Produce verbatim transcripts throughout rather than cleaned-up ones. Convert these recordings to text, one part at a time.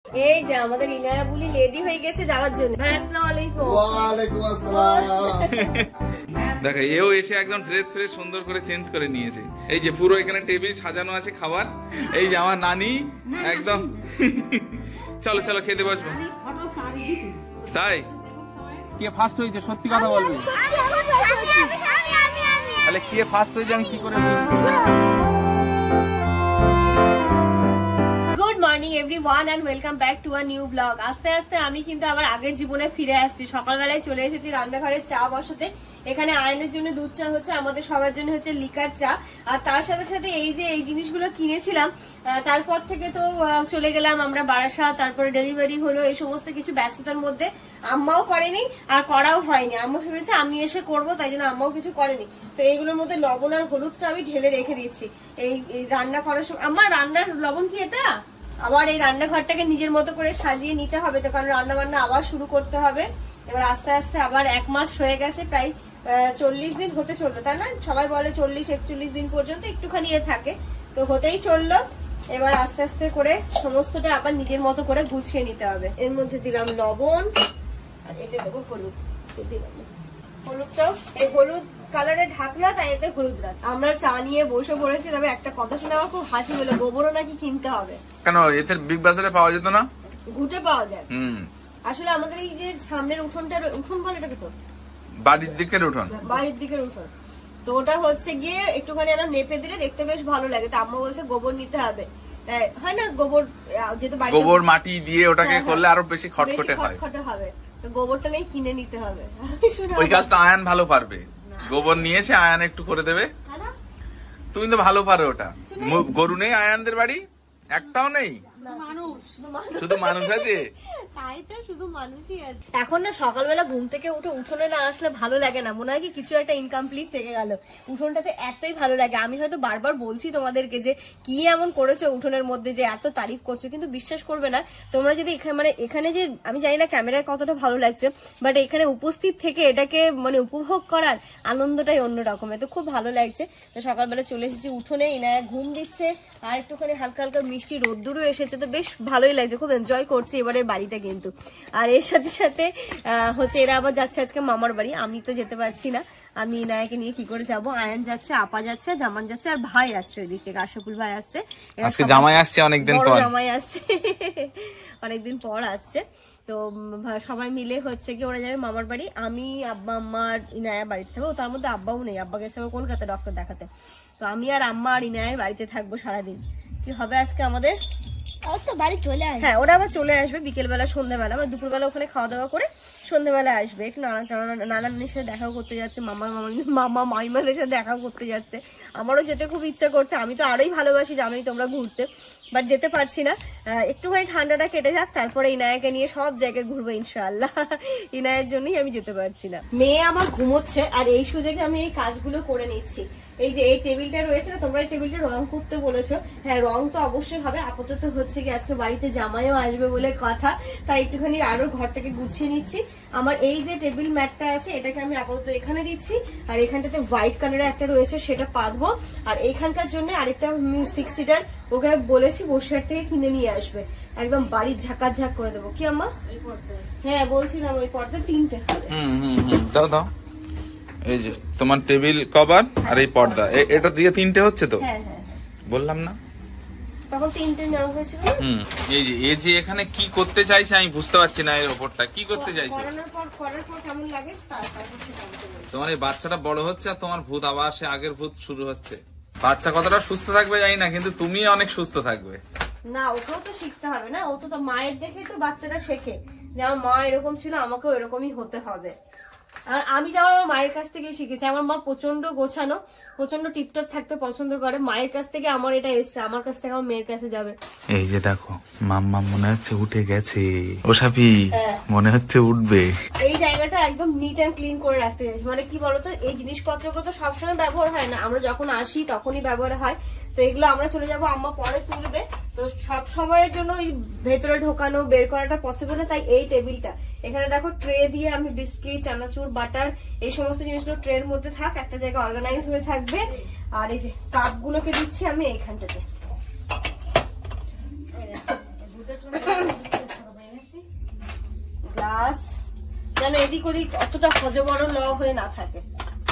এই যে আমাদের ইনায়া বুলি রেডি হয়ে গেছে যাওয়ার জন্য। ভাই আসসালামু আলাইকুম। ওয়া আলাইকুম আসসালাম। দেখো এও এসে একদম ড্রেস ফ্রেস সুন্দর করে চেঞ্জ করে নিয়েছে। এই যে পুরো এখানে টেবিল সাজানো আছে খাবার। এই যে আমার নানি একদম চলো চলো খেতে বসবো। তাই কে ফার্স্ট হয়েছে সত্যি কথা বলবি? তাহলে কে ফার্স্ট হয়েছে আমি কি করে বুঝবো? Good morning everyone and welcome back to a new blog. আস্তে আস্তে আমি কিন্তু আবার আগের জীবনে ফিরে আসছি। সকালবেলায় চলে এসেছি রান্নাঘরে চা বসাতে। এখানে আয়নের জন্য দুধ চা হচ্ছে, আমাদের সবার জন্য হচ্ছে লিকার চা। আর তার সাথে সাথে এই যে এই জিনিসগুলো কিনেছিলাম, তারপর থেকে তো চলে গেলাম আমরা বারাসাত, তারপরে ডেলিভারি হলো, এই সমস্ত কিছু ব্যস্ততার মধ্যে আম্মাও করেনি আর করাও হয়নি। আম্মা ভেবেছে আমি এসে করবো, তাই জন্য আম্মাও কিছু করেনি। তো এইগুলোর মধ্যে লবণ আর হলুদটা আমি ঢেলে রেখে দিচ্ছি এই রান্না করার সময়। আমার রান্নার লবণ কি এটা? আবার এই রান্নাঘরটাকে নিজের মতো করে সাজিয়ে নিতে হবে, তো কারণ রান্না বান্না আবার শুরু করতে হবে। এবার আস্তে আস্তে আবার এক মাস হয়ে গেছে, প্রায় চল্লিশ দিন হতে চললো, তাই না? সবাই বলে চল্লিশ একচল্লিশ দিন পর্যন্ত একটুখানি এ থাকে, তো হতেই চললো। এবার আস্তে আস্তে করে সমস্তটা আবার নিজের মতো করে গুছিয়ে নিতে হবে। এর মধ্যে দিলাম লবণ আর এতে দেবো হলুদ। দিলাম হলুদটাও, এই হলুদ কালারের ঢাকনা, তাই এতে হলুদ রাখ। আমরা চা নিয়ে বসে পড়েছি। তবে একটা কথা শুনে আমার খুব হাসি হলো, গোবরও নাকি কিনতে হবে। কেন? এতে বিগ বাজারে পাওয়া যেত না? ঘুটে পাওয়া যায়। হুম, আসলে আমাদের এই যে সামনের উঠোনটা, উঠোন বলে এটাকে, তো বাড়ির দিকের উঠোন, বাড়ির দিকের উঠোন, তো ওটা হচ্ছে গিয়ে একটুখানি আরো নেপে দিলে দেখতে বেশ ভালো লাগে। তো আম্মা বলছে গোবর নিতে হবে, হয় না? গোবর যেহেতু গোবর মাটি দিয়ে ওটাকে করলে আরো বেশি খটখটে হয়, খটখটে হবে। তো গোবরটা নেই, কিনে নিতে হবে। ওই কাজটা আয়ান ভালো পারবে। গোবর নিয়ে এসে আয়ান একটু করে দেবে। তুমি তো ভালো পারো ওটা। গরু নেই আয়ানদের বাড়ি? একটাও নেই, শুধু মানুষ আছে। এখন না সকালবেলা ঘুম থেকে উঠে উঠোনে না আসলে ভালো লাগে না, মনে হয় কি কিছু একটা ইনকমপ্লিট থেকে গেল। উঠোনটাতে এতই ভালো লাগে। আমি হয়তো বারবার বলছি তোমাদেরকে যে কি এমন করেছো উঠোনের মধ্যে যে এত তারিফ করছো, কিন্তু বিশ্বাস করবে না তোমরা যদি এখানে, মানে এখানে যে আমি জানি না ক্যামেরায় কতটা ভালো লাগছে, বাট এখানে উপস্থিত থেকে এটাকে মানে উপভোগ করার আনন্দটাই অন্যরকম। তো খুব ভালো লাগছে। তো সকালবেলা চলে এসেছি উঠোনে, ইনায়া ঘুম দিচ্ছে আর একটুখানি হালকা হালকা মিষ্টি রোদ্দুরও এসেছে, তো বেশ ভালোই লাগছে, খুব এনজয় করছি এবারে বাড়িটা কিন্তু। আর এর সাথে সাথে হচ্ছে এরা আবার যাচ্ছে আজকে মামার বাড়ি। আমি তো যেতে পারছি না, আমি ইনায়াকে নিয়ে কি করে যাবো? আয়ান যাচ্ছে, আপা যাচ্ছে, জামান যাচ্ছে, আর ভাই আসছে ওই দিক থেকে, আশাকুল ভাই আসছে। আজকে জামাই আসছে, অনেকদিন পর জামাই আসছে, অনেকদিন পর আসছে। তো সবাই মিলে হচ্ছে কি ওরা যাবে মামার বাড়ি, আমি আব্বা আম্মা আর ইনায়া বাড়িতে থাকবো। তার মধ্যে আব্বাও নেই, আব্বা গেছে আমার কলকাতা ডক্টর দেখাতে। তো আমি আর আম্মা আর ইনায়া বাড়িতে থাকবো সারাদিন। কি হবে আজকে আমাদের? বাড়ি চলে আসবে। হ্যাঁ, ওরা আবার চলে আসবে বিকেলবেলা, সন্ধ্যাবেলা। আমরা দুপুরবেলা ওখানে খাওয়া দাওয়া করে সন্ধ্যাবেলা আসবে। একটু নানা নানা নানির সাথে দেখাও করতে যাচ্ছে, মামা মামা মাইমাদের সাথে দেখাও করতে যাচ্ছে। আমারও যেতে খুব ইচ্ছা করছে। আমি তো আরোই ভালোবাসি, জানোই তোমরা, ঘুরতে, বাট যেতে পারছি না। একটুখানি ঠান্ডাটা কেটে যাক, তারপরে ইনায়াকে নিয়ে সব জায়গায় ঘুরবো ইনশাআল্লাহ। ইনায়ের জন্যই আমি যেতে পারছি না। মেয়ে আমার ঘুমোচ্ছে আর এই সুযোগে আমি এই কাজগুলো করে নিচ্ছি। এই যে এই টেবিলটা রয়েছে না, তোমরা এই টেবিলটা রং করতে বলেছো। হ্যাঁ, রং তো অবশ্যই হবে। আপাতত হচ্ছে কি আজকে বাড়িতে জামাইও আসবে বলে কথা, তাই একটুখানি আরো ঘরটাকে গুছিয়ে নিচ্ছি। আমার এই যে টেবিল ম্যাটটা আছে, এটাকে আমি আপাতত এখানে দিচ্ছি। আর এখানটাতে হোয়াইট কালারের একটা রয়েছে, সেটা পাতবো। আর এইখানকার জন্য আরেকটা সিক্স সিটার ওকে বলেছি বসিরহাট থেকে কিনে নিয়ে আসবে, একদম বাড়ির ঝাঁকার ঝাঁক করে দেবো। কি আম্মা? হ্যাঁ বলছিলাম, ওই পর্দা তিনটে। হুম হুম হুম দাও দাও। এই যে তোমার টেবিল কভার আর এই পর্দা, এটা দিয়ে তিনটে হচ্ছে তো? হ্যাঁ হ্যাঁ বললাম না তখন তিনটে নেওয়া হয়েছিল। হুম, এই যে এই যে এখানে কি করতে চাইছে আমি বুঝতে পারছি না। এর উপরটা কি করতে চাইছে? করানোর পর করার পর কেমন লাগে তারপর তোমার এই বাচ্চাটা বড় হচ্ছে আর তোমার ভূত আবার সে আগের ভূত শুরু হচ্ছে। বাচ্চা কতটা সুস্থ থাকবে জানি না, কিন্তু তুমি অনেক সুস্থ থাকবে। না, ওকেও তো শিখতে হবে না, ও তো মায়ের দেখেই তো বাচ্চাটা শেখে যে আমার মা এরকম ছিল, আমাকেও এরকমই হতে হবে। আর আমি যেমন আমার মায়ের কাছ থেকে শিখেছি। আমার মা প্রচন্ড গোছানো, প্রচন্ড টিপটপ থাকতে পছন্দ করে। মায়ের কাছ থেকে আমার এটা এসছে, আমার কাছ থেকে আমার মেয়ের কাছে যাবে। এই যে দেখো মাম্মা মনে হচ্ছে উঠে গেছে, ওসাপি মনে হচ্ছে উঠবে। এই জায়গাটা একদম নিট এন্ড ক্লিন করে রাখতে চাইছি। মানে কি বলতো, এই জিনিসপত্রগুলো তো সবসময় ব্যবহার হয় না, আমরা যখন আসি তখনই ব্যবহার হয়। তো এগুলো আমরা চলে যাবো, আম্মা পরে তুলবে। তো সব সময়ের জন্য ওই ভেতরে ঢোকানো বের করাটা পসিবল না, তাই এই টেবিলটা এখানে দেখো ট্রে দিয়ে আমি বিস্কিট, চানাচুর, বাটার এই সমস্ত জিনিসগুলো ট্রের মধ্যে থাক, একটা জায়গায় অর্গানাইজ হয়ে থাকবে। আর এই যে কাপগুলোকে দিচ্ছি আমি এইখানটাতে। ভাস যেন এদিক ওদিক অতটা হজবড় ল হয়ে না থাকে।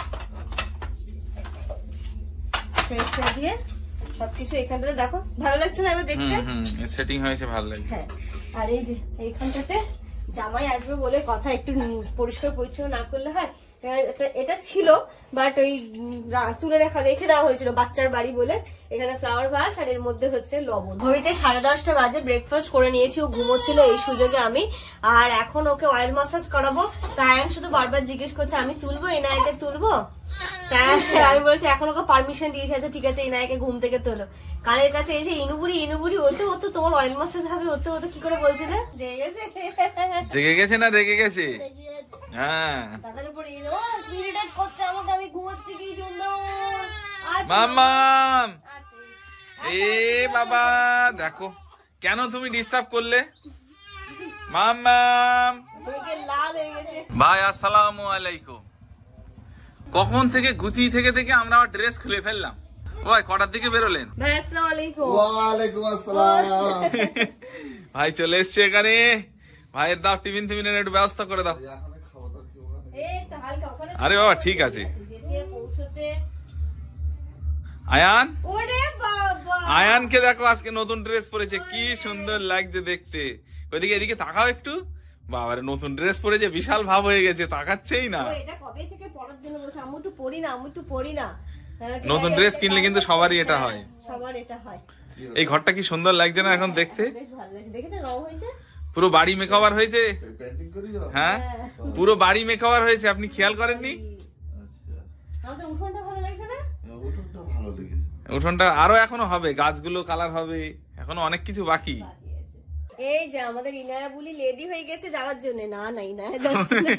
দিয়ে সবকিছু এখানটাতে দেখো ভালো লাগছে না এবার দেখতে? সেটিং হয়েছে ভালো লাগছে। হ্যাঁ, আর এই যে এইখানটাতে জামাই আসবে বলে কথা, একটু পরিষ্কার পরিচ্ছন্ন না করলে হয়। এটা ছিল বাট ওই তুলে রেখা রেখে দেওয়া হয়েছিল বাচ্চার বাড়ি বলে। এখানে ফ্লাওয়ার ভাস আর এর মধ্যে হচ্ছে লবণ। ঘড়িতে সাড়ে দশটা বাজে, ব্রেকফাস্ট করে নিয়েছি, ও ঘুমোচ্ছিল এই সুযোগে আমি। আর এখন ওকে অয়েল ম্যাসাজ করাবো। তাই শুধু বারবার জিজ্ঞেস করছে আমি তুলবো ইনায়াকে তুলবো, তাই আমি বলছি এখন ওকে পারমিশন দিয়েছি, আচ্ছা ঠিক আছে ইনায়াকে ঘুম থেকে তোলো। কানের কাছে এসে ইনুবুড়ি ইনুবুড়ি হতে হতো তোমার অয়েল ম্যাসাজ হবে হতে হতো কি করে বলছিলে? জেগে গেছে? জেগে গেছে না রেগে গেছে? হ্যাঁ, তাদের উপরে ও স্পিরিটেড করছে আমাকে, আমি ঘুমাচ্ছি কি সুন্দর। মাম্মাম এ বাবা দেখো কেন তুমি ডিস্টার্ব করলে? মাম্মাম লাল হয়ে গেছে। ভাই আসসালামু আলাইকুম। কখন থেকে গুছিয়ে থেকে থেকে আমরা আমার ড্রেস খুলে ফেললাম। ভাই কটার দিকে বেরোলেন? ভাই আসসালামু আলাইকুম। ওয়ালাইকুম আসসালাম। ভাই চলে এসছে এখানে। ভাইয়ের দাও টিফিন টিফিনের একটু ব্যবস্থা করে দাও। আরে বাবা ঠিক আছে। আয়ান, আয়ানকে দেখো আজকে নতুন ড্রেস পরেছে, কি সুন্দর লাগছে দেখতে। ওইদিকে এদিকে তাকাও একটু। বাবারে নতুন ড্রেস পরেছে, বিশাল ভাব হয়ে গেছে, তাকাচ্ছেই না। এটা কবে থেকে পরার জন্য বলছে আম্মু একটু পরি না, আম্মু একটু পরি না। নতুন ড্রেস কিনলে কিন্তু সবারই এটা হয়। সবার এটা হয়। এই ঘরটা কি সুন্দর লাগছে না এখন দেখতে? বেশ ভালো লাগছে। দেখেছেন রং হয়েছে? পুরো বাড়ি মেকওভার হয়েছে। হ্যাঁ, পুরো বাড়ি মেকওভার হয়েছে, আপনি খেয়াল করেননি? আমাদের উঠোনটা ভালো লাগছে না? উঠোনটা ভালো লেগেছে। উঠোনটা আরো এখনো হবে, গাছগুলো কালার হবে, এখনো অনেক কিছু বাকি। এই যে আমাদের ইনায়া বুলি রেডি হয়ে গেছে যাওয়ার জন্য। না না ইনায়া যাচ্ছে না।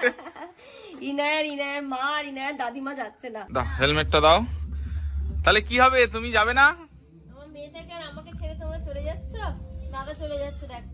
ইনায়ার ইনায়ার মা আর ইনায়ার দাদিমা যাচ্ছে না। দাও হেলমেটটা দাও। তাহলে কি হবে, তুমি যাবে না? আমার মেয়েটাকে আর আমাকে ছেড়ে তোমরা চলে যাচ্ছ? দাদা চলে যাচ্ছে দেখ।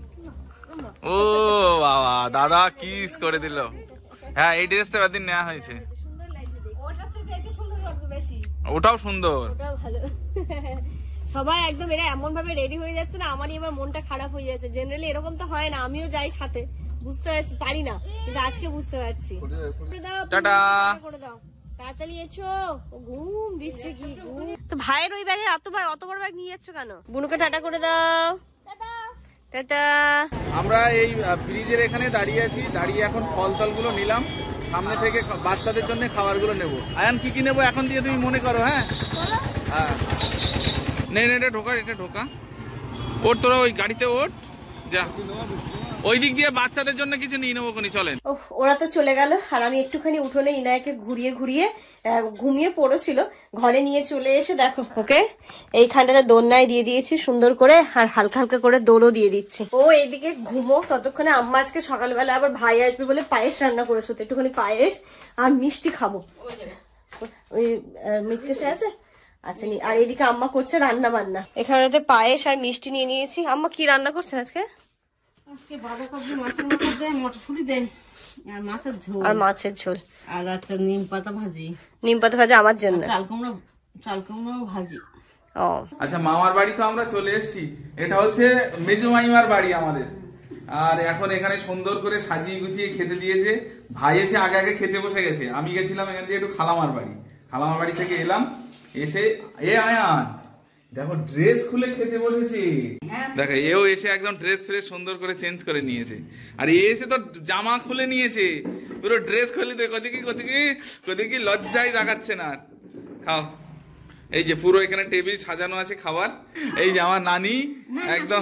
ও বাবা, দাদা কিস করে দিল। হ্যাঁ এই ড্রেসটা একদিন নেওয়া হয়েছে, সুন্দর লাগছে দেখতে। ওটা হচ্ছে এটা সুন্দর লাগছে বেশি। ওটাও সুন্দর। ওটাও ভালো। সবাই একদম এরা এমন ভাবে রেডি হয়ে যাচ্ছে না, আমারই এবার মনটা খারাপ হয়ে যাচ্ছে। জেনারেলি এরকম তো হয় না, আমিও যাই সাথে, বুঝতে পারি না, কিন্তু আজকে বুঝতে পারছি। টাটা করে দাও তাড়াতাড়ি এসো, ঘুম দিচ্ছে কি ঘুম। তো ভাইয়ের ওই ব্যাগে এত ভাই অত বড় ব্যাগ নিয়ে যাচ্ছ কেন? বুনুকে টাটা করে দাও। টাটা। আমরা এই ব্রিজের এখানে দাঁড়িয়ে আছি, দাঁড়িয়ে এখন ফল টল গুলো নিলাম, সামনে থেকে বাচ্চাদের জন্য খাবার গুলো নেবো। আয়ান কি কি নেবো এখন দিয়ে তুমি মনে করো। হ্যাঁ হ্যাঁ, নে নে এটা ঢোকা, এটা ঢোকা। ওর তোরা ওই গাড়িতে ওঠ, যা ওই দিক দিয়ে বাচ্চাদের জন্য কিছু নিয়ে নেবো কোনি, চলেন। ওরা তো চলে গেল আর আমি একটুখানি উঠোনে ইনায়াকে ঘুরিয়ে ঘুরিয়ে ঘুমিয়ে পড়েছিল, ঘরে নিয়ে চলে এসে দেখো ওকে এইখানটাতে দোলনায় দিয়ে দিয়েছি সুন্দর করে, আর হালকা হালকা করে দোলও দিয়ে দিচ্ছি। ও এইদিকে ঘুমো, ততক্ষণে আম্মা আজকে সকালবেলা আবার ভাই আসবে বলে পায়েস রান্না করেছো, তো একটুখানি পায়েস আর মিষ্টি খাবো। ওই মিটকেশে আছে? আচ্ছা, আর এদিকে আম্মা করছে রান্না বান্না। এখানেতে পায়েস আর মিষ্টি নিয়ে নিয়েছি। আম্মা কি রান্না করছেন আজকে? আজকে বাঁধাকপি মাছের মাথা দেয়, মটরশুঁটি দেয়, আর মাছের ঝোল, আর মাছের ঝোল, আর আচ্ছা নিম পাতা ভাজি, নিম পাতা ভাজা আমার জন্য, চাল কুমড়ো চাল কুমড়ো ভাজি। ও আচ্ছা, মামার বাড়ি তো আমরা চলে এসেছি। এটা হচ্ছে মেজো মাইমার বাড়ি আমাদের। আর এখন এখানে সুন্দর করে সাজিয়ে গুছিয়ে খেতে দিয়েছে। ভাই এসে আগে আগে খেতে বসে গেছে। আমি গেছিলাম এখান দিয়ে একটু খালামার বাড়ি, খালামার বাড়ি থেকে এলাম, এসে এ আয়ান দেখো ড্রেস খুলে খেতে বসেছে। দেখো এও এসে একদম ড্রেস ফ্রেস সুন্দর করে চেঞ্জ করে নিয়েছে, আর এ এসে তো জামা খুলে নিয়েছে, পুরো ড্রেস খুলে দিয়ে কদিকে কদিকে কদিকে লজ্জায় দেখাচ্ছে না। আর খাও, এই যে পুরো এখানে টেবিল সাজানো আছে খাবার। এই যে আমার নানি একদম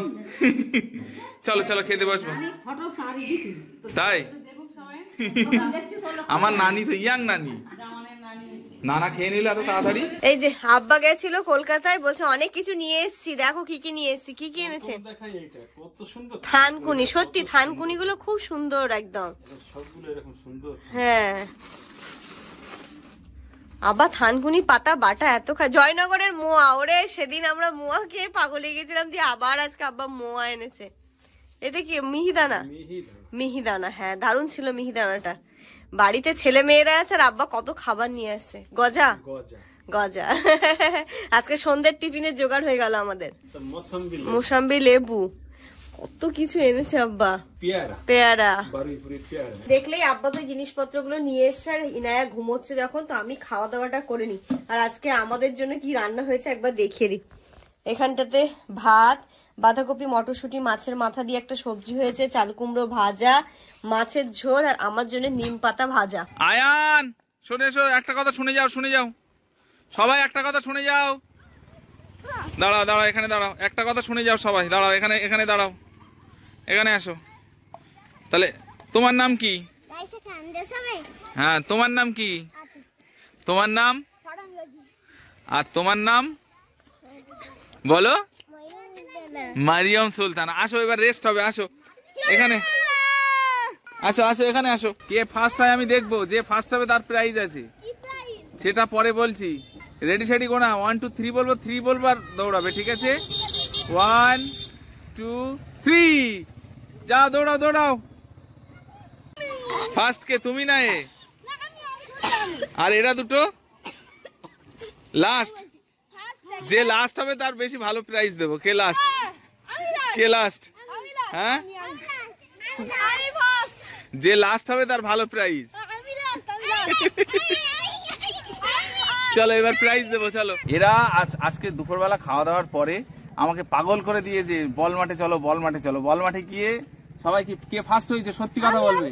চলো চলো খেতে বসবো। তাই আমার নানি তো ইয়াং নানি, নানা খেয়ে নিল এত তাড়াতাড়ি। এই যে আব্বা গেছিল কলকাতায়, বলছে অনেক কিছু নিয়ে এসেছি, দেখো কি কি নিয়ে এসেছি। কি কি এনেছে? থানকুনি, সত্যি থানকুনি গুলো খুব সুন্দর একদম। হ্যাঁ আবার থানকুনি পাতা বাটা এত খা। জয়নগরের মোয়া, ওরে সেদিন আমরা মোয়া খেয়ে পাগল হয়ে গেছিলাম, দিয়ে আবার আজকে আব্বা মোয়া এনেছে। এতে কি মিহিদানা? মিহিদানা, হ্যাঁ দারুণ ছিল মিহিদানাটা। বাড়িতে ছেলে মেয়েরা আছে আর আব্বা কত খাবার নিয়ে আসছে। গজা গজা আজকে সন্ধ্যের টিফিনের জোগাড় হয়ে গেল আমাদের। মোসাম্বি লেবু কত কিছু এনেছে আব্বা। পেয়ারা পেয়ারা বারুইপুরের পেয়ারা। দেখলেই আব্বা তো জিনিসপত্রগুলো নিয়ে এসছে, আর ইনায়া ঘুমোচ্ছে যখন, তো আমি খাওয়া দাওয়াটা করে নি। আর আজকে আমাদের জন্য কি রান্না হয়েছে একবার দেখিয়ে দিই। এখানটাতে ভাত, বাঁধাকপি, মটরশুঁটি, মাছের মাথা দিয়ে একটা সবজি হয়েছে, চাল কুমড়ো ভাজা, মাছের ঝোল, আর আমার জন্য নিম পাতা ভাজা। আয়ান শুনে এসো, একটা কথা শুনে যাও, শুনে যাও সবাই, একটা কথা শুনে যাও। দাঁড়াও দাঁড়াও, এখানে দাঁড়াও, একটা কথা শুনে যাও সবাই, দাঁড়াও এখানে, এখানে দাঁড়াও, এখানে আসো। তাহলে তোমার নাম কি? হ্যাঁ তোমার নাম কি? তোমার নাম? আর তোমার নাম বলো? মারিয়াম সুলতানা। আসো এবার রেস্ট হবে, আসো এখানে, আসো আসো এখানে আসো। কে ফার্স্ট হয় আমি দেখবো, যে ফার্স্ট হবে তার প্রাইজ আছে, সেটা পরে বলছি। রেডি সেডি গোনা, ওয়ান টু থ্রি বলবো, থ্রি বলবো আর দৌড়াবে, ঠিক আছে? ওয়ান টু থ্রি, যাও দৌড়াও দৌড়াও। ফার্স্ট কে, তুমি না এ? আর এরা দুটো লাস্ট, যে লাস্ট হবে তার বেশি ভালো প্রাইজ দেবো। কে লাস্ট? কে লাস্ট? হ্যাঁ, যে লাস্ট হবে তার ভালো প্রাইজ। চলো এবার প্রাইজ দেবো, চলো। এরা আজ আজকে দুপুরবেলা খাওয়া দাওয়ার পরে আমাকে পাগল করে দিয়েছে, বল মাঠে চলো, বল মাঠে চলো। বল মাঠে গিয়ে সবাই কি, কে ফার্স্ট হয়েছে সত্যি কথা বলবে?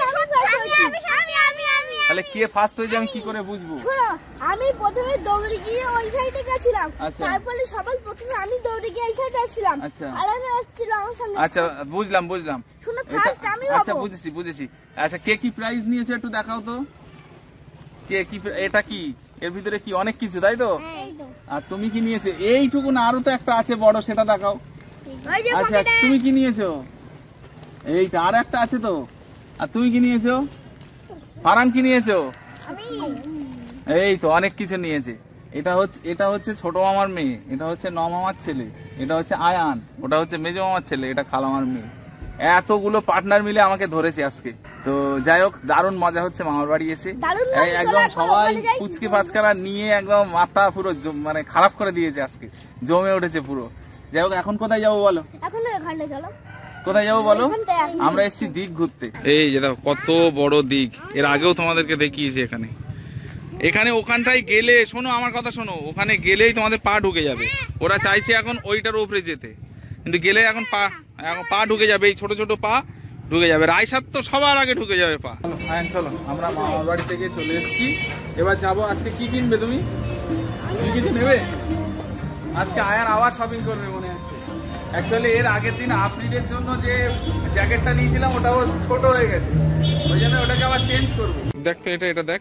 তাহলে কে ফার্স্ট হয়েছে আমি কি করে বুঝবো? আমি প্রথমে দৌড়ে গিয়ে ওই সাইডে গেছিলাম, তারপরে সবার প্রথমে আমি দৌড়ে গিয়ে এই সাইডে আসছিলাম, আর আমি আসছিল আমার সামনে। আচ্ছা বুঝলাম বুঝলাম, শুনো ফার্স্ট আমি হব। আচ্ছা বুঝেছি বুঝেছি। আচ্ছা কে কি প্রাইজ নিয়েছে একটু দেখাও তো, কে কি? এটা কি, এর ভিতরে কি অনেক কিছু, তাই তো? আর তুমি কি নিয়েছো? এইটুকু না, আরো তো একটা আছে বড়, সেটা দেখাও। আচ্ছা তুমি কি নিয়েছো? এইটা আর একটা আছে তো। আর তুমি কি নিয়েছো? ফারান কি নিয়েছো? এই তো অনেক কিছু নিয়েছে। এটা হচ্ছে, এটা হচ্ছে ছোট মামার মেয়ে, এটা হচ্ছে ন মামার ছেলে, এটা হচ্ছে আয়ান, ওটা হচ্ছে মেজো মামার ছেলে, এটা খালামার মেয়ে। এতগুলো পার্টনার মিলে আমাকে ধরেছে আজকে। তো যাই হোক, দারুণ মজা হচ্ছে মামার বাড়ি এসে। একদম সবাই পুচকে পাচকারা নিয়ে একদম মাথা পুরো মানে খারাপ করে দিয়েছে আজকে, জমে উঠেছে পুরো। যাই হোক, এখন কোথায় যাবো বলো? এখন এখানে চলো। কোথায় যাবো বলো? আমরা এসেছি দিক ঘুরতে। এই যে দেখো কত বড় দিক, এর আগেও তোমাদেরকে দেখিয়েছি এখানে। এখানে ওখানটায় গেলে, শোনো আমার কথা শোনো, ওখানে গেলেই তোমাদের পা ঢুকে যাবে। ওরা চাইছে এখন ওইটার উপরে যেতে, কিন্তু গেলে এখন পা, এখন পা ঢুকে যাবে, এই ছোট ছোট পা ঢুকে যাবে। রায়সাত তো সবার আগে ঢুকে যাবে পা। হ্যাঁ চলো, আমরা মামার বাড়ি থেকে চলে এসেছি, এবার যাবো। আজকে কি কিনবে তুমি? কি কিছু নেবে আজকে? আয়ার আবার শপিং করবে মনে হচ্ছে। অ্যাকচুয়ালি এর আগের দিন আফ্রিদের জন্য যে জ্যাকেটটা নিয়েছিলাম ওটা ওর ছোট হয়ে গেছে, ওই জন্য ওটাকে আবার চেঞ্জ করবো। দেখ তো এটা, এটা দেখ,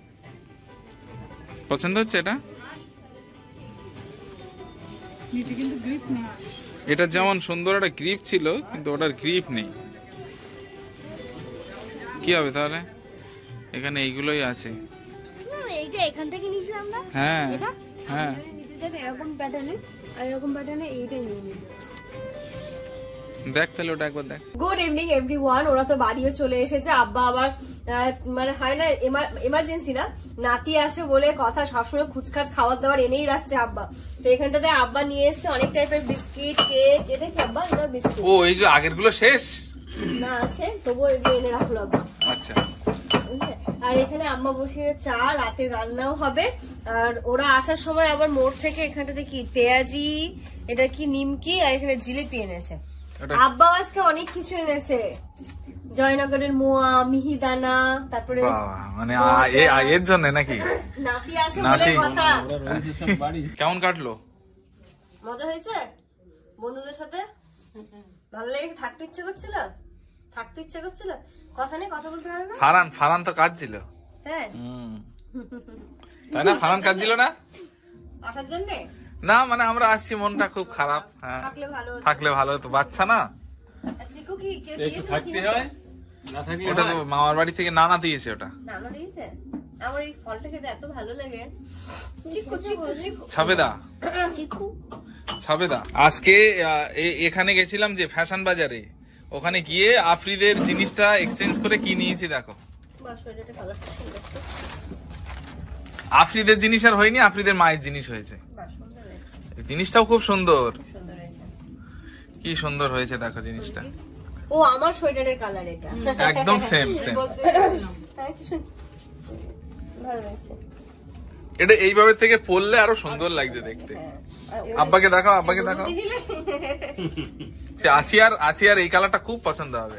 পছন্দ হচ্ছে এটা? এটা যেমন সুন্দর একটা গ্রিপ ছিল, কিন্তু ওটার গ্রিপ নেই। কি হবে তাহলে? এখানে এইগুলোই আছে। এইটা এখান থেকে নিয়েছিলাম না? হ্যাঁ হ্যাঁ, এরকম প্যাটার্নে, আর এরকম প্যাটার্নে এইটাই নিয়ে নিই। দেখ তাহলে ওটা একবার দেখ। Good evening everyone. ওরা তো বাড়িও চলে এসেছে। আব্বা আবার মানে হয় না এমার্জেন্সি না, নাতি আছে বলে কথা, সবসময় খুচখাচ খাবার দাবার এনেই রাখছে আব্বা। তো এখানটাতে আব্বা নিয়ে এসছে অনেক টাইপের বিস্কিট, কেক। এটা কি আব্বা? এটা বিস্কিট। ও এইগুলো আগের গুলো শেষ না আছে, তবুও এগুলো এনে রাখলো আব্বা। আচ্ছা। আর এখানে আম্মা বসিয়ে চা, রাতে রান্নাও হবে। আর ওরা আসার সময় আবার মোড় থেকে এখানটাতে কি পেঁয়াজি, এটা কি নিমকি, আর এখানে জিলিপি এনেছে। আব্বা আজকে অনেক কিছু এনেছে, জয়নগরের মোয়া, মিহিদানা, তারপরে মানে এর জন্য নাকি নাতি আছে বলে কথা। কেমন কাটলো? মজা হয়েছে বন্ধুদের সাথে? ভালো লেগেছে? থাকতে ইচ্ছে করছিল? থাকতে ইচ্ছে করছিল? কথা নেই, কথা বলতে পারে না? ফারান, ফারান তো কাজ ছিল। হ্যাঁ তাই না? ফারান কাজ ছিল না আসার জন্যে? না মানে আমরা আসছি, মনটা খুব খারাপ। হ্যাঁ থাকলে ভালো হতো। থাকলে ভালো হতো, বাচ্চা না। চিকু কি কেউ একটু দিয়েছে থাকতে নাকি? হয়, না থাকলে ওটা তো মামার বাড়ি থেকে নানা দিয়েছে ওটা। নানা দিয়েছে? আমার এই ফলটা খেতে এত ভালো লাগে। চিকু চিকু চিকু ছাবেদা, চিকু ছাবেদা। আজকে আহ, এ- এখানে গেছিলাম যে ফ্যাশন বাজারে, ওখানে গিয়ে আফ্রিদের জিনিসটা এক্সচেঞ্জ করে কি নিয়েছি দেখো। বাহ, সোয়েটারটা কালারটা সুন্দর তো। আফ্রিদের জিনিস আর হয়নি, আফ্রিদের মায়ের জিনিস হয়েছে। বাহ, সুন্দর হয়েছে, এই জিনিসটাও খুব সুন্দর। সুন্দর হয়েছে। কি সুন্দর হয়েছে দেখো জিনিসটা। ও আমার সোয়েটারের কালার এটা, একদম সেম সেম। ভালো লাগছে। এটা এইভাবে থেকে পরলে আরো সুন্দর লাগছে দেখতে। আব্বাকে দেখাও, আব্বাকে দেখাও। সে আছি আর আছি আর এই কালারটা খুব পছন্দ হবে।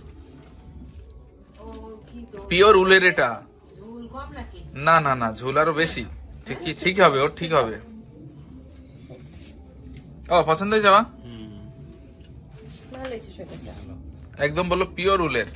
পিওর উলের এটা। না না না, ঝোল আরো বেশি। ঠিকই ঠিক হবে, ওর ঠিক হবে। ও পছন্দ হয়েছে বা? ভালো লাগছে সোয়েটারটা, একদম বলো পিওর উলের।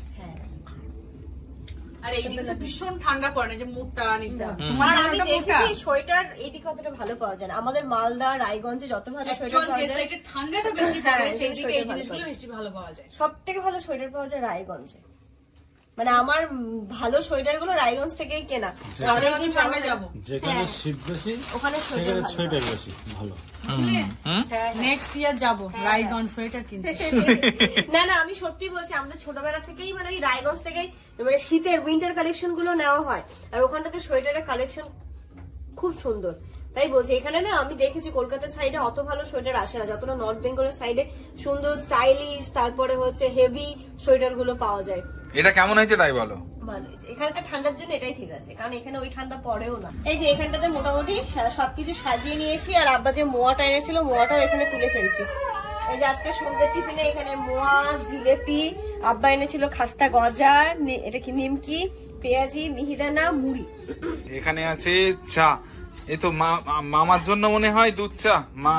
আর এইদিকে তো ভীষণ ঠান্ডা পড়ে না, যে মুখটা নিতে হবে। আর আমি দেখেছি সোয়েটার এইদিকে অতটা ভালো পাওয়া যায় না। আমাদের মালদা রায়গঞ্জে যত ভালো সোয়েটার পাওয়া যায়, যে ঠান্ডাটা বেশি পড়ে সেই দিকে এই জিনিসগুলো বেশি ভালো পাওয়া যায়। সব থেকে ভালো সোয়েটার পাওয়া যায় রায়গঞ্জে। মানে আমার ভালো সোয়েটার গুলো রায়গঞ্জ থেকেই কেনা। অনেকদিন সামনে যাবো, যেখানে শীত বেশি ওখানে সেখানে সোয়েটার বেশি ভালো। নেক্সট ইয়ার যাবো রায়গঞ্জ সোয়েটার কিনতে। না না, আমি সত্যি বলছি, আমাদের ছোটবেলা থেকেই মানে ওই রায়গঞ্জ থেকেই মানে শীতের উইন্টার কালেকশন গুলো নেওয়া হয়। আর ওখানটাতে সোয়েটারের কালেকশন খুব সুন্দর। তাই বলছি, এখানে না আমি দেখেছি কলকাতার সাইডে অত ভালো সোয়েটার আসে না, যতটা নর্থ বেঙ্গলের সাইডে সুন্দর স্টাইলিশ তারপরে হচ্ছে হেভি সোয়েটার গুলো পাওয়া যায়। এটা কেমন হয়েছে তাই বলো? ভালো হয়েছে। এখানকার ঠান্ডার জন্য এটাই ঠিক আছে, কারণ এখানে ওই ঠান্ডা পড়েও না। এই যে এখানটাতে মোটামুটি সবকিছু সাজিয়ে নিয়েছি। আর আব্বা যে মোয়াটা এনেছিল মোয়াটাও এখানে তুলে ফেলছি। এই যে আজকে সন্ধ্যের টিফিনে এখানে মোয়া, জিলেপি, আব্বা এনেছিল খাস্তা গজা, এটা কি নিমকি, পেঁয়াজি, মিহিদানা, মুড়ি। এখানে আছে চা। এই তো মামার জন্য মনে হয় দুধ চা। মা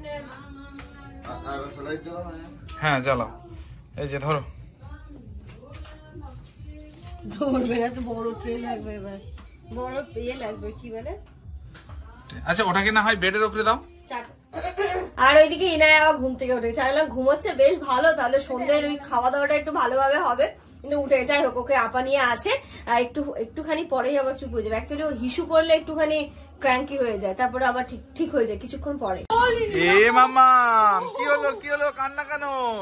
হ্যাঁ জ্বালাও। এই যে ধরো, ধরবে না তো, বড় ট্রে লাগবে, এবার বড় ইয়ে লাগবে, কি বলে। আচ্ছা ওটাকে না হয় বেডের উপরে দাও। আর ওইদিকে ইনায়া ঘুম থেকে উঠে চাইলাম ঘুমোচ্ছে বেশ ভালো, তাহলে সন্ধ্যের ওই খাওয়া দাওয়াটা একটু ভালোভাবে হবে। কিন্তু উঠে যাই হোক, ওকে আপা নিয়ে আছে, আর একটু একটুখানি পরেই আবার চুপ হয়ে যাবে। অ্যাকচুয়ালি ও হিসু করলে একটুখানি ক্র্যাঙ্কি হয়ে যায়, তারপরে আবার ঠিক ঠিক হয়ে যায় কিছুক্ষণ পরে। এ মামা কি হলো কি হলো, কান্না কেন?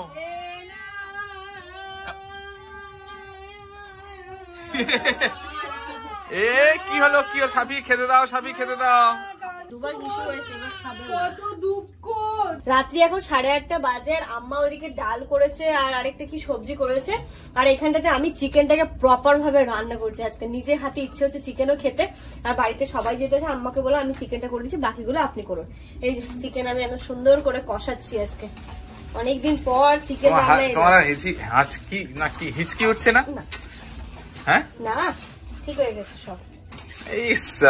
এ কি হলো কি হলো, সাবি খেতে দাও, সাবি খেতে দাও। দুবার হিসু হয়েছে, এবার খাবে। কত দুঃখ। রাত্রি এখন সাড়ে আটটা বাজে, আর আম্মা ওইদিকে ডাল করেছে আর আরেকটা কি সবজি করেছে। আর এখানটাতে আমি চিকেনটাকে প্রপার ভাবে রান্না করছি আজকে, নিজের হাতে ইচ্ছে হচ্ছে চিকেনও খেতে। আর বাড়িতে সবাই যেতেছে, আম্মাকে বলে আমি চিকেনটা করে দিচ্ছি, বাকিগুলো আপনি করুন। এই যে চিকেন আমি এত সুন্দর করে কষাচ্ছি আজকে, অনেকদিন পর চিকেন রান্না। তোমার হিচকি না কি হিচকি হচ্ছে না? হ্যাঁ না, ঠিক হয়ে গেছে সব। এই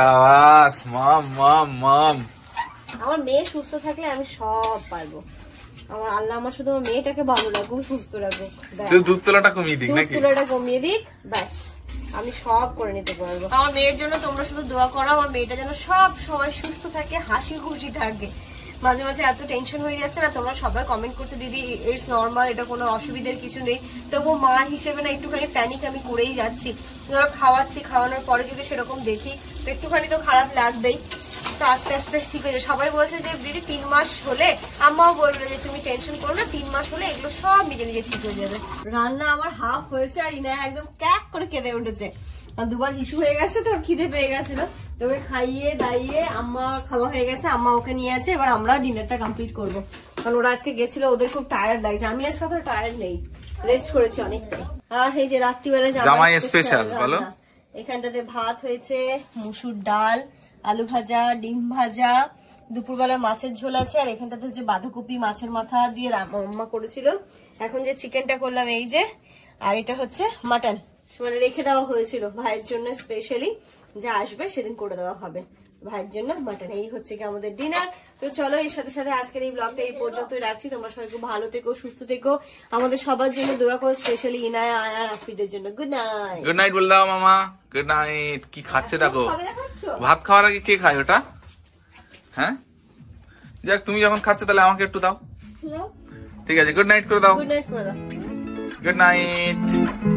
সাবাস মাম মাম মাম। আমার মেয়ে সুস্থ থাকলে আমি সব পারবো। আমার আল্লাহ আমার শুধু আমার মেয়েটাকে ভালো রাখুক, সুস্থ রাখুক, দুধ তোলাটা কমিয়ে দিক নাকি? দুধ তোলাটা কমিয়ে দিক, ব্যাস আমি সব করে নিতে পারবো। আমার মেয়ের জন্য তোমরা শুধু দোয়া করো, আমার মেয়েটা যেন সব সময় সুস্থ থাকে, হাসি খুশি থাকে। মাঝে মাঝে এত টেনশন হয়ে যাচ্ছে না, তোমরা সবাই কমেন্ট করছো দিদি ইটস নর্মাল, এটা কোনো অসুবিধার কিছু নেই। তবু মা হিসেবে না একটুখানি প্যানিক আমি করেই যাচ্ছি। ধরো খাওয়াচ্ছি, খাওয়ানোর পরে যদি সেরকম দেখি তো একটুখানি তো খারাপ লাগবেই। তো আস্তে আস্তে ঠিক হয়ে যায়। সবাই বলছে যে দিদি তিন মাস হলে, আম্মাও বললো যে তুমি টেনশন করো না, তিন মাস হলে এগুলো সব নিজে নিজে ঠিক হয়ে যাবে। রান্না আমার হাফ হয়েছে, আর ইনা একদম ক্যাক করে কেঁদে উঠেছে। আর দুবার হিসু হয়ে গেছে, তোর খিদে পেয়ে গেছিল, তোকে খাইয়ে দাইয়ে আম্মা খাওয়া হয়ে গেছে, আম্মা ওকে নিয়ে আছে। এবার আমরা ডিনারটা কমপ্লিট করবো, কারণ ওরা আজকে গেছিল, ওদের খুব টায়ার্ড লাগছে। আমি আজকে তো টায়ার্ড নেই, রেস্ট করেছি অনেকটাই। আর এই যে রাত্রিবেলা জামাই স্পেশাল বলো, এখানটাতে ভাত হয়েছে, মুসুর ডাল, আলু ভাজা, ডিম ভাজা, দুপুরবেলা মাছের ঝোল আছে। আর এখানটাতে হচ্ছে বাঁধাকপি মাছের মাথা দিয়ে রান্না করেছিল। এখন যে চিকেনটা করলাম এই যে, আর এটা হচ্ছে মাটন, মানে রেখে দেওয়া হয়েছিল ভাইয়ের জন্য স্পেশালি, যা আসবে সেদিন করে দেওয়া হবে ভাইয়ের জন্য মাটন। এই হচ্ছে কি আমাদের ডিনার। তো চলো এর সাথে সাথে আজকের এই ব্লগটা এই পর্যন্তই রাখছি। তোমরা সবাই খুব ভালো থেকো, সুস্থ থেকো, আমাদের সবার জন্য দোয়া করো, স্পেশালি ইনায়া, আয়ার, আফরিদের জন্য। Good night. গুড নাইট বল দাও মামা। Good night. কি খাচ্ছে দেখো, ভাত খাওয়ার আগে কে খায় ওটা? হ্যাঁ যাক, তুমি যখন খাচ্ছ তাহলে আমাকে একটু দাও। ঠিক আছে, গুড নাইট করে দাও। গুড নাইট করে দাও। Good night.